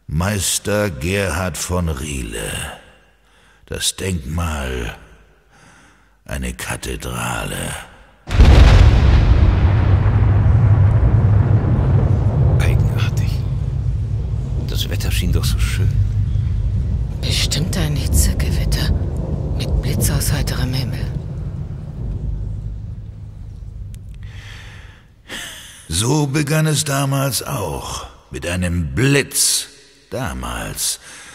Meister Gerhard von Riele. Das Denkmal, eine Kathedrale. Eigenartig. Das Wetter schien doch so schön. Bestimmt ein Hitzegewitter mit Blitz aus heiterem Himmel. So begann es damals auch, mit einem Blitz, damals,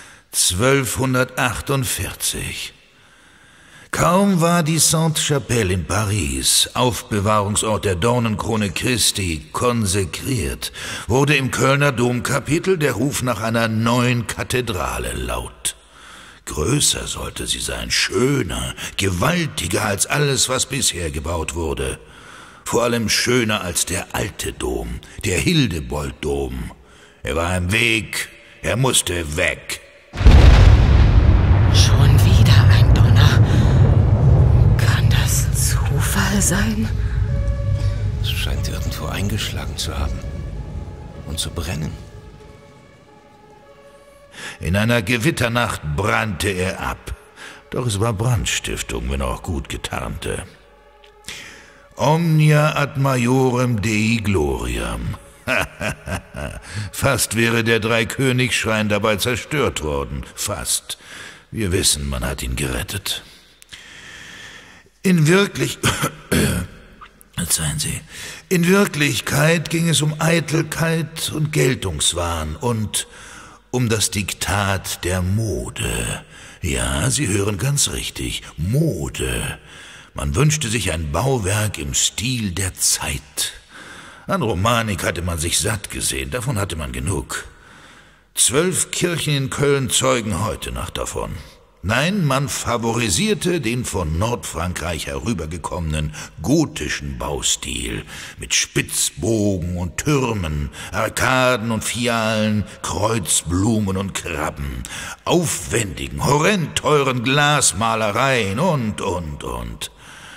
1248. Kaum war die Sainte-Chapelle in Paris, Aufbewahrungsort der Dornenkrone Christi, konsekriert, wurde im Kölner Domkapitel der Ruf nach einer neuen Kathedrale laut. Größer sollte sie sein, schöner, gewaltiger als alles, was bisher gebaut wurde. Vor allem schöner als der alte Dom, der Hildebolddom. Er war im Weg, er musste weg. Schon wieder ein Donner. Kann das Zufall sein? Es scheint irgendwo eingeschlagen zu haben und zu brennen. In einer Gewitternacht brannte er ab. Doch es war Brandstiftung, wenn auch gut getarnte. Omnia ad majorem Dei gloriam. Fast wäre der Dreikönigsschrein dabei zerstört worden. Fast. Wir wissen, man hat ihn gerettet. In Wirklichkeit ging es um Eitelkeit und Geltungswahn und um das Diktat der Mode. Ja, Sie hören ganz richtig, Mode. Man wünschte sich ein Bauwerk im Stil der Zeit. An Romanik hatte man sich satt gesehen, davon hatte man genug. 12 Kirchen in Köln zeugen heute noch davon. Nein, man favorisierte den von Nordfrankreich herübergekommenen gotischen Baustil mit Spitzbogen und Türmen, Arkaden und Fialen, Kreuzblumen und Krabben, aufwendigen, horrend teuren Glasmalereien und.